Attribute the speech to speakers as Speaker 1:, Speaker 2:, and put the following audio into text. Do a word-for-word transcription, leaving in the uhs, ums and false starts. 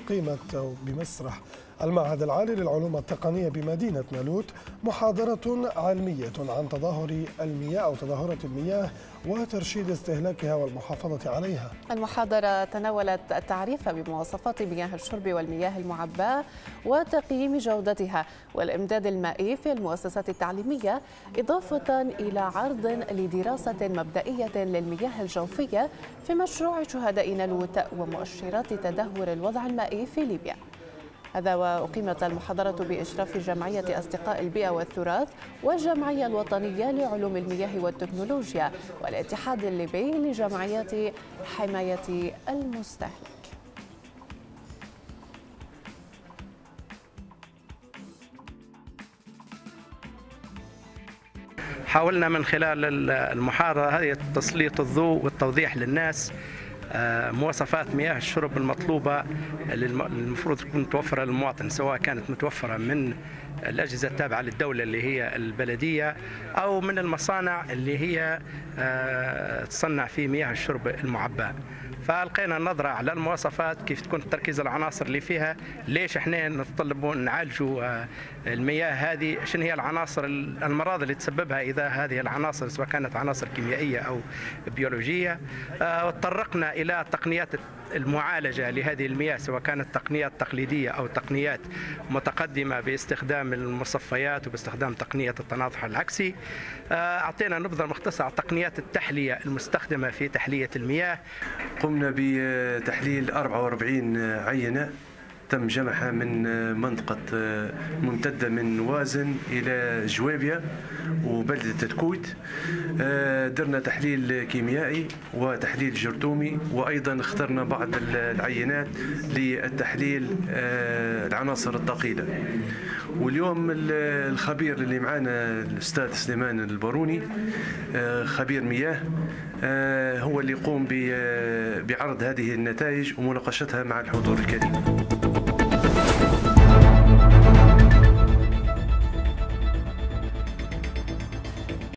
Speaker 1: أقيمت بمسرح المعهد العالي للعلوم التقنية بمدينة نالوت محاضرة علمية عن تدهور المياه أو تدهورات المياه وترشيد استهلاكها والمحافظة عليها.
Speaker 2: المحاضرة تناولت التعريف بمواصفات مياه الشرب والمياه المعباة وتقييم جودتها والإمداد المائي في المؤسسات التعليمية، إضافة إلى عرض لدراسة مبدئية للمياه الجوفية في مشروع شهداء نالوت ومؤشرات تدهور الوضع المائي في ليبيا. هذا وأقيمت المحاضرة بإشراف جمعية أصدقاء البيئة والتراث والجمعية الوطنية لعلوم المياه والتكنولوجيا والاتحاد الليبي لجمعيات حماية المستهلك.
Speaker 3: حاولنا من خلال المحاضرة هذه تسليط الضوء والتوضيح للناس مواصفات مياه الشرب المطلوبة اللي المفروض تكون متوفرة للمواطن، سواء كانت متوفرة من الأجهزة التابعة للدولة اللي هي البلدية أو من المصانع اللي هي تصنع في مياه الشرب المعباة. فألقينا النظرة على المواصفات، كيف تكون تركيز العناصر اللي فيها، ليش احنا نتطلبوا نعالجوا المياه هذه، شنو هي العناصر المراض اللي تسببها إذا هذه العناصر سواء كانت عناصر كيميائية أو بيولوجية. وتطرقنا إلى تقنيات المعالجة لهذه المياه، سواء كانت تقنيات تقليدية أو تقنيات متقدمة باستخدام المصفيات وباستخدام تقنية التناطح العكسي. أعطينا نبذة مختصرة على تقنيات التحلية المستخدمة في تحلية المياه.
Speaker 4: قمنا بتحليل أربعة وأربعين عينة تم جمعها من منطقة ممتدة من وازن إلى جوابية وبلدة تكوت. درنا تحليل كيميائي وتحليل جرثومي، وأيضا اخترنا بعض العينات للتحليل العناصر الثقيلة. واليوم الخبير اللي معنا الأستاذ سليمان الباروني خبير مياه هو اللي يقوم بعرض هذه النتائج ومناقشتها مع الحضور الكريم.